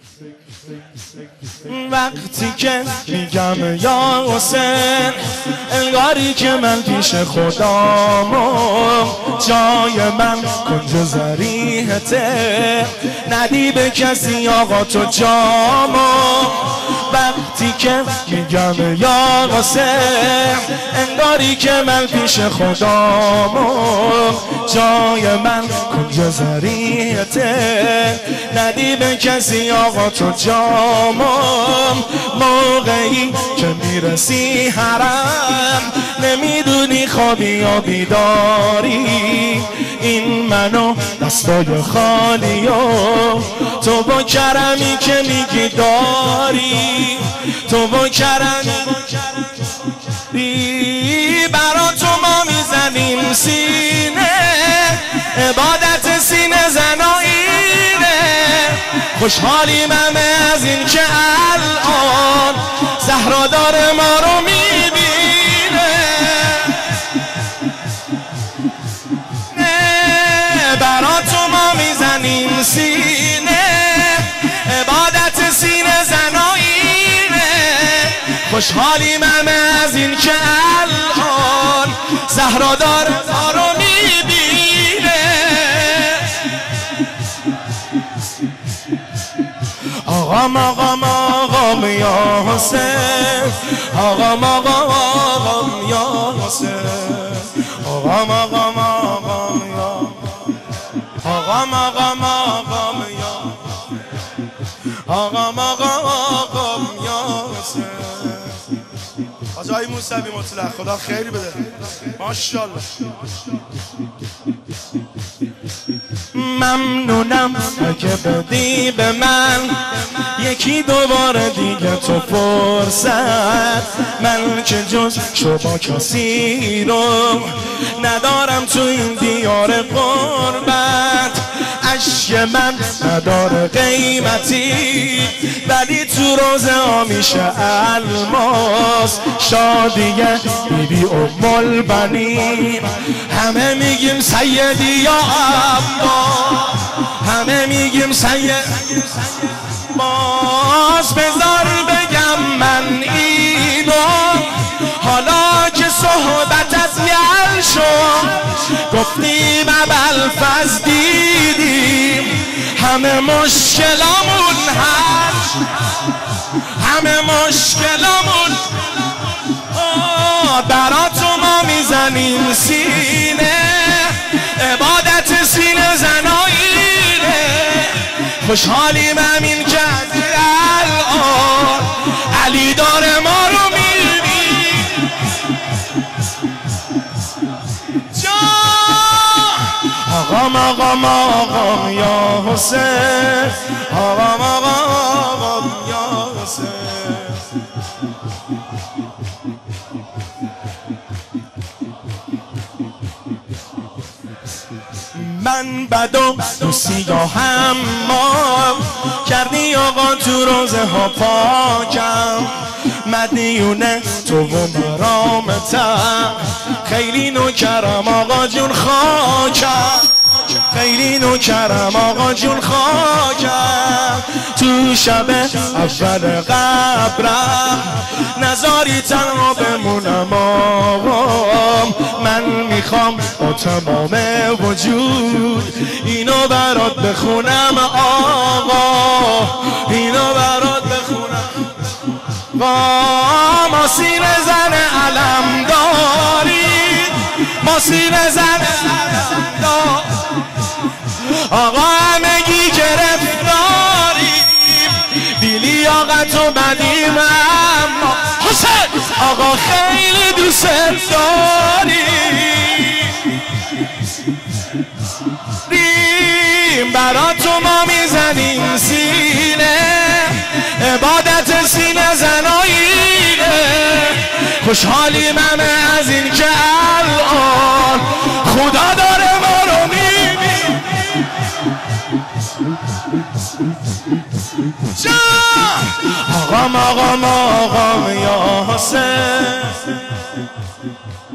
وقتی که میگم یا حسین انگاری که من پیش خدامم، جای من کنج ضریحته، ندی به کسی آقا تو جامم. وقتی که میگم یا حسین انگاری که من پیش خدامم، جای من کنج ضریحته، ندی به کسی آقا تو جامم. موقعی که میرسی حرم نمیدونی خوابی یا بیداری، این منو دستای خالی و تو با کرمی که میگی داری، تو با کرمی برا تو ما میزنیم سینه، عبادت سینه زناییره. خوشحالیم همه از این که الان زهرا داره ما رو میبینه. برا تو ما میزنیم سینه، عبادت سینه زناییره. خوشحالیم همه از این که الان زهرا داره ما رو میبینه. آقام آقام آقام یا حسین، آقام آقام آقام یا حسین، آقام آقام آقام یا آقام آقام آقام یا آقام آقام آقام یا حسین. آقای موسوی مطلق خدا خیری بده ماشاءالله. ممنونم اگه بدی به من یکی دوباره دیگه تو فرصت، من که جز شما کسی رو ندارم تو این دیار قربت. اشک من نداره قیمتی ولی تو روزه ها میشه الماس. شادیه بیبی ام البنین، همه میگیم سیدی یا عباس، همه میگیم سید. باز بذار بگم من اینو حالا که صحبتت یل شد، گفتیم ابوالفضل دیدیم همه مشکلامون حل، همه مشکلامون برا تو ما میزنیم سینه، عبادت سینه زناییره. خوشحالیم همین که الان علی داره ما رو میبین. آقام آقام آقام یا حسین، آقام آقام آقام یا حسین. من بد و دوستی یا حمام کردی آقا تو روزه ها پاکم، مدیونه تو و مرامتم، خیلی نوکرم آقا جون خاکم، خیلی نوکرم آقا جون خاکم. تو شب اول قبرم نزاری تنها بمونم آقام، من میخوام با تمام وجود اینو برات بخونم آقا، اینو برات بخونم. ما سینه زن علم داریم، ما سینه زن علم داریم آقا، همگی گرفتاریم، بی لیاقت و بدیم اما حسین آقا خیلی دوست داریم. برا تو ما میزنیم سینه، عبادت سینه زناییره. خوشحالیم همه از این که الان خدا داره ما رو میبین. آقام آقام آقام یا حسین،